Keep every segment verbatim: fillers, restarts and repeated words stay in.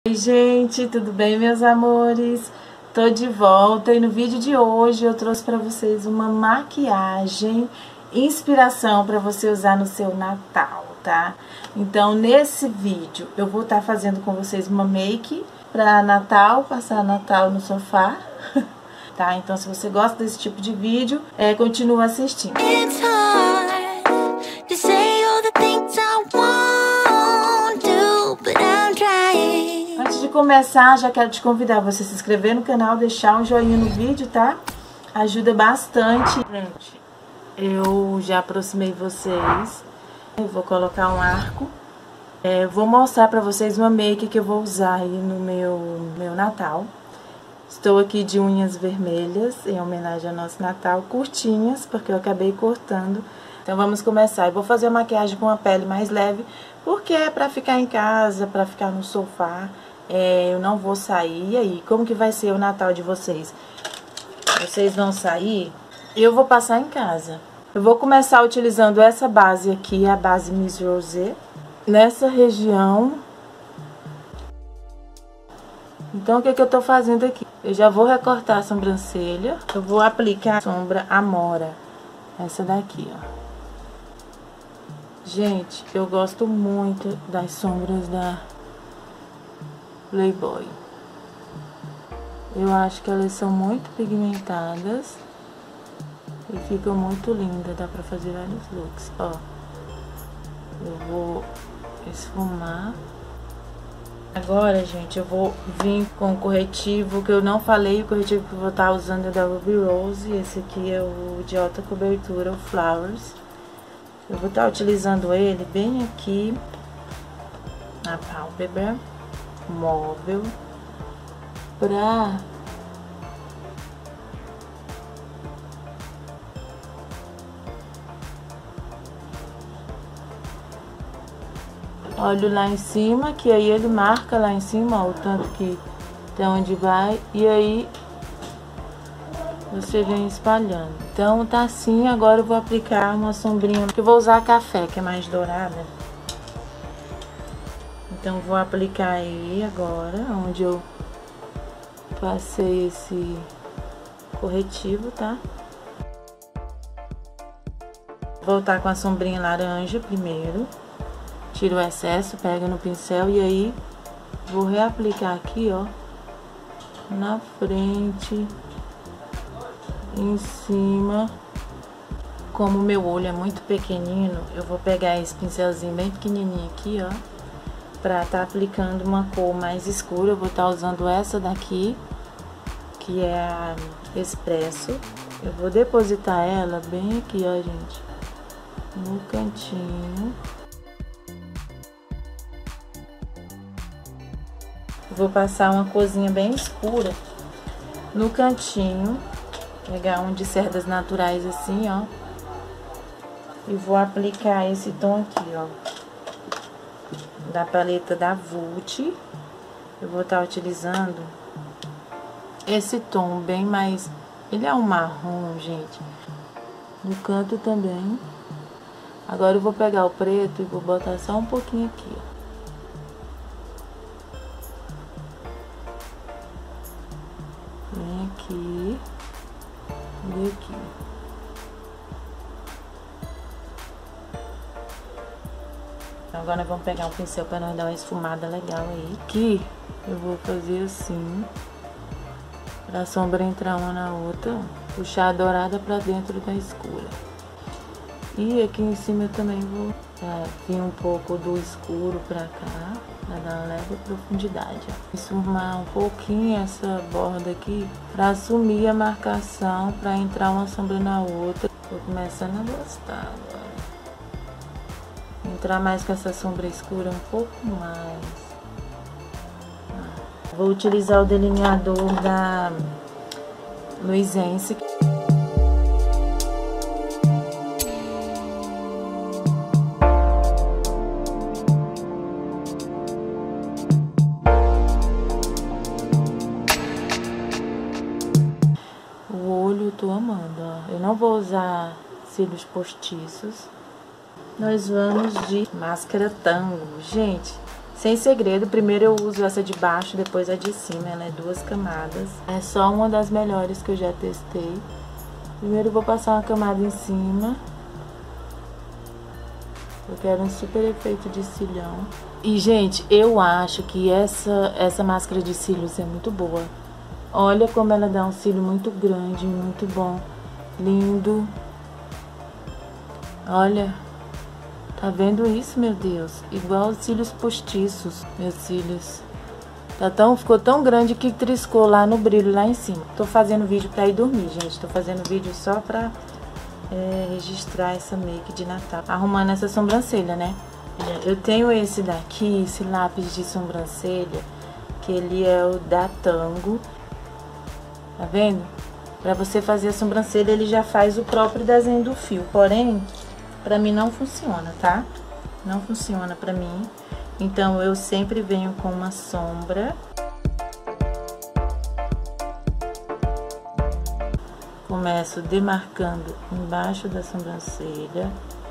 Oi gente, tudo bem meus amores? Tô de volta e no vídeo de hoje eu trouxe para vocês uma maquiagem, inspiração para você usar no seu Natal, tá? Então nesse vídeo eu vou estar tá fazendo com vocês uma make para Natal, passar Natal no sofá, tá? Então se você gosta desse tipo de vídeo, é, continua assistindo. It's hard to say all the things I want to, but I'm trying. Antes de começar, já quero te convidar a você se inscrever no canal, deixar um joinha no vídeo, tá? Ajuda bastante. Gente, eu já aproximei vocês. Eu vou colocar um arco. É, vou mostrar pra vocês uma make que eu vou usar aí no meu, meu Natal. Estou aqui de unhas vermelhas, em homenagem ao nosso Natal. Curtinhas, porque eu acabei cortando. Então vamos começar. Eu vou fazer a maquiagem com a pele mais leve, porque é pra ficar em casa, pra ficar no sofá. É, eu não vou sair. E aí, como que vai ser o Natal de vocês? Vocês vão sair? Eu vou passar em casa. Eu vou começar utilizando essa base aqui, a base Miss Rosé. Nessa região. Então, o que que eu tô fazendo aqui? Eu já vou recortar a sobrancelha. Eu vou aplicar a sombra Amora. Essa daqui, ó. Gente, eu gosto muito das sombras da Playboy. Eu acho que elas são muito pigmentadas e ficam muito lindas. Dá pra fazer vários looks, ó. Eu vou esfumar. Agora, gente, eu vou vir com o corretivo que eu não falei. O corretivo que eu vou estar usando é da Ruby Rose. Esse aqui é o de alta cobertura, o Flowers. Eu vou estar utilizando ele bem aqui na pálpebra móvel pra olho lá em cima, que aí ele marca lá em cima, ó, o tanto que até onde vai, e aí você vem espalhando. Então tá assim. Agora eu vou aplicar uma sombrinha, que eu vou usar café, que é mais dourada. Então vou aplicar aí agora, onde eu passei esse corretivo, tá? Vou voltar com a sombrinha laranja primeiro. Tiro o excesso, pego no pincel e aí vou reaplicar aqui, ó, na frente, em cima. Como o meu olho é muito pequenino, eu vou pegar esse pincelzinho bem pequenininho aqui, ó, pra tá aplicando uma cor mais escura. Eu vou estar usando essa daqui, que é a Expresso. Eu vou depositar ela bem aqui, ó, gente, no cantinho. Vou passar uma corzinha bem escura no cantinho. Pegar um de cerdas naturais assim, ó. E vou aplicar esse tom aqui, ó, da paleta da Vult. Eu vou estar utilizando esse tom bem mais... Ele é um marrom, gente. No canto também. Agora eu vou pegar o preto e vou botar só um pouquinho aqui, ó. Vem aqui e aqui. Agora nós vamos pegar um pincel para nós dar uma esfumada legal aí. Aqui eu vou fazer assim, para a sombra entrar uma na outra, puxar a dourada para dentro da escura. E aqui em cima eu também vou é, vir um pouco do escuro para cá, para dar uma leve profundidade, ó. Esfumar um pouquinho essa borda aqui para assumir a marcação, para entrar uma sombra na outra. Tô começando a gostar agora. Entrar mais com essa sombra escura um pouco mais. Vou utilizar o delineador da Luisense. O olho eu tô amando, ó. Eu não vou usar cílios postiços. Nós vamos de máscara tango. Gente, Sem segredo, primeiro eu uso essa de baixo, depois a de cima. Ela é duas camadas. É só uma das melhores que eu já testei. Primeiro eu vou passar uma camada em cima. Eu quero um super efeito de cílião. E, gente, eu acho que essa, essa máscara de cílios é muito boa. Olha como ela dá um cílio muito grande, muito bom. Lindo. Olha. Tá vendo isso, meu Deus? Igual os cílios postiços, meus cílios. Tá tão, ficou tão grande que triscou lá no brilho, lá em cima. Tô fazendo vídeo pra ir dormir, gente. Tô fazendo vídeo só pra é, registrar essa make de Natal. Arrumando essa sobrancelha, né? Eu tenho esse daqui, esse lápis de sobrancelha, que ele é o da Tango. Tá vendo? Pra você fazer a sobrancelha, ele já faz o próprio desenho do fio. Porém, pra mim não funciona, tá? Não funciona pra mim. Então, eu sempre venho com uma sombra. Começo demarcando embaixo da sobrancelha.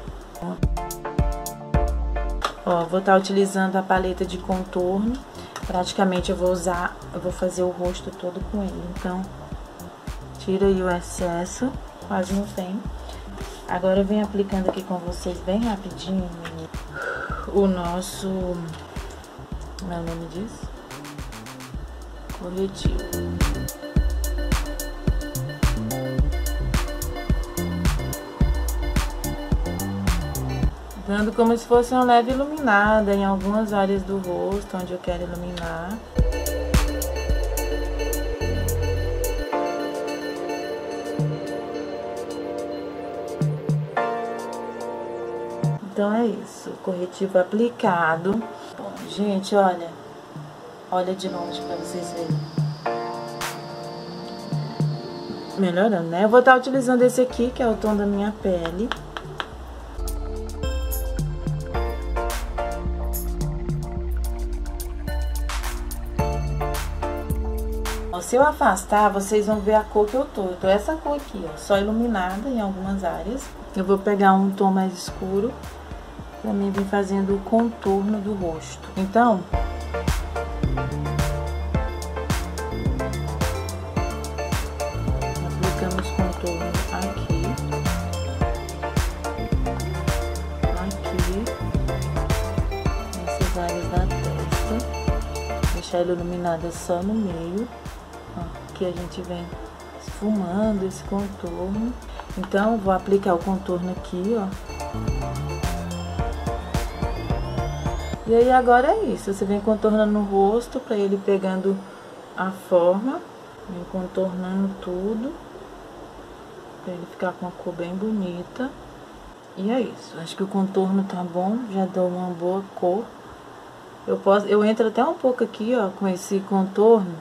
Ó, vou estar utilizando a paleta de contorno. Praticamente eu vou usar, eu vou fazer o rosto todo com ele. Então, tira aí o excesso, quase não tem. Agora eu venho aplicando aqui com vocês bem rapidinho o nosso, como é o nome disso? Corretivo. Dando como se fosse uma leve iluminada em algumas áreas do rosto onde eu quero iluminar. Então é isso, corretivo aplicado. Bom, gente, olha, olha de longe pra vocês verem. Melhorando, né? Eu vou estar utilizando esse aqui, que é o tom da minha pele. Se eu afastar, vocês vão ver a cor que eu tô. Eu tô essa cor aqui, ó, só iluminada em algumas áreas. Eu vou pegar um tom mais escuro pra mim vir fazendo o contorno do rosto. Então, aplicamos contorno aqui, aqui, nessas áreas da testa. Deixar ela iluminada só no meio. Aqui a gente vem esfumando esse contorno. Então, vou aplicar o contorno aqui, ó. E aí, agora é isso. Você vem contornando o rosto pra ele pegando a forma. Vem contornando tudo. Pra ele ficar com uma cor bem bonita. E é isso. Acho que o contorno tá bom. Já deu uma boa cor. Eu, posso, eu entro até um pouco aqui, ó, com esse contorno.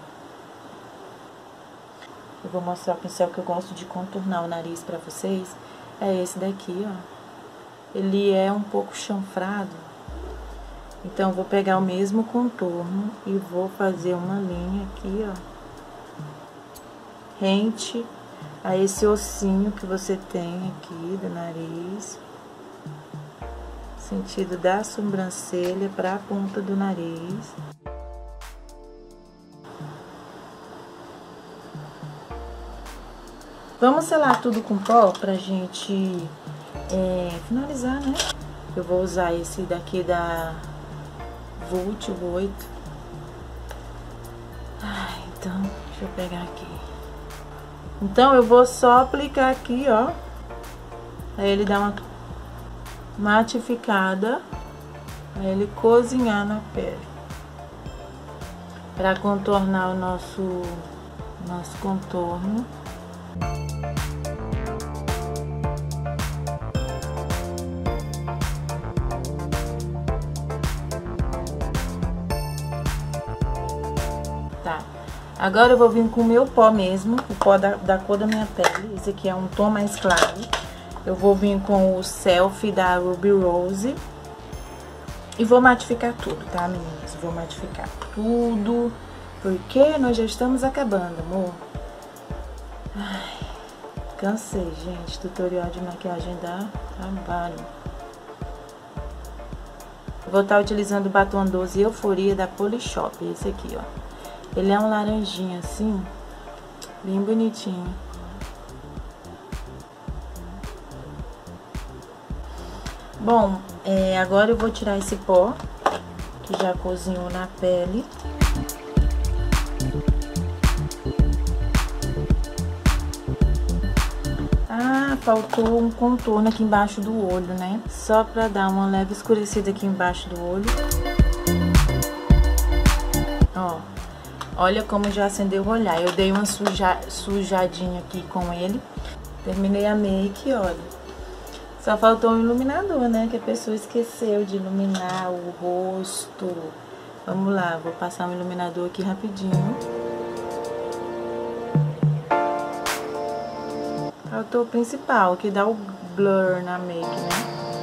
Eu vou mostrar o pincel que eu gosto de contornar o nariz pra vocês. É esse daqui, ó. Ele é um pouco chanfrado. Então, eu vou pegar o mesmo contorno e vou fazer uma linha aqui, ó. Rente a esse ossinho que você tem aqui do nariz. Sentido da sobrancelha pra ponta do nariz. Vamos selar tudo com pó pra gente é, finalizar, né? Eu vou usar esse daqui da Vult, o oito. Ah, então, deixa eu pegar aqui. Então, eu vou só aplicar aqui, ó. Aí ele dá uma matificada. Aí ele cozinhar na pele. Pra contornar o nosso, nosso contorno. Tá, agora eu vou vir com o meu pó mesmo, o pó da, da cor da minha pele. Esse aqui é um tom mais claro. Eu vou vir com o Selfie da Ruby Rose. E vou matificar tudo, tá, meninas? Vou matificar tudo, porque nós já estamos acabando, amor. Ai, cansei, gente. Tutorial de maquiagem dá trabalho. Vou estar utilizando o batom doze Euforia da Polishop, esse aqui, ó. Ele é um laranjinha assim, bem bonitinho. Bom, é, agora eu vou tirar esse pó, que já cozinhou na pele. Ah, faltou um contorno aqui embaixo do olho, né? Só pra dar uma leve escurecida aqui embaixo do olho. Ó, olha como já acendeu o olhar. Eu dei uma suja, sujadinha aqui com ele. Terminei a make, olha. Só faltou um iluminador, né? Que a pessoa esqueceu de iluminar o rosto. Vamos lá, vou passar um iluminador aqui rapidinho. Faltou o principal, que dá o blur na make, né?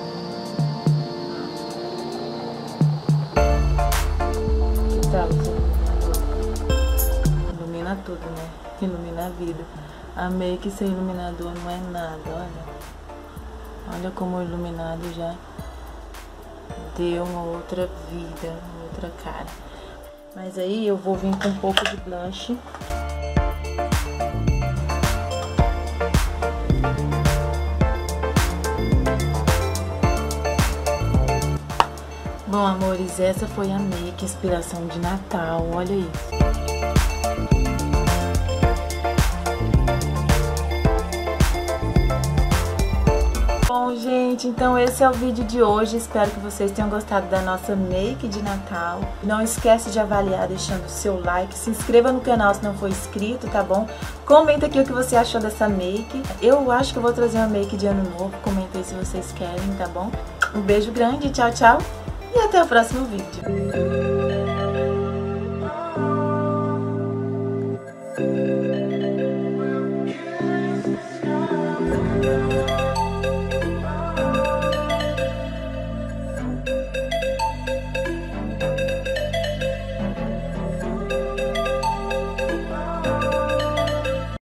Que tal esse iluminador? Ilumina tudo, né? Ilumina a vida. A make sem iluminador não é nada, olha. Olha como o iluminado já deu uma outra vida, uma outra cara. Mas aí eu vou vir com um pouco de blush. Bom, amores, essa foi a make inspiração de Natal, olha isso. Bom, gente, então esse é o vídeo de hoje. Espero que vocês tenham gostado da nossa make de Natal. Não esquece de avaliar deixando o seu like. Se inscreva no canal se não for inscrito, tá bom? Comenta aqui o que você achou dessa make. Eu acho que eu vou trazer uma make de ano novo. Comenta aí se vocês querem, tá bom? Um beijo grande, tchau, tchau. E até o próximo vídeo.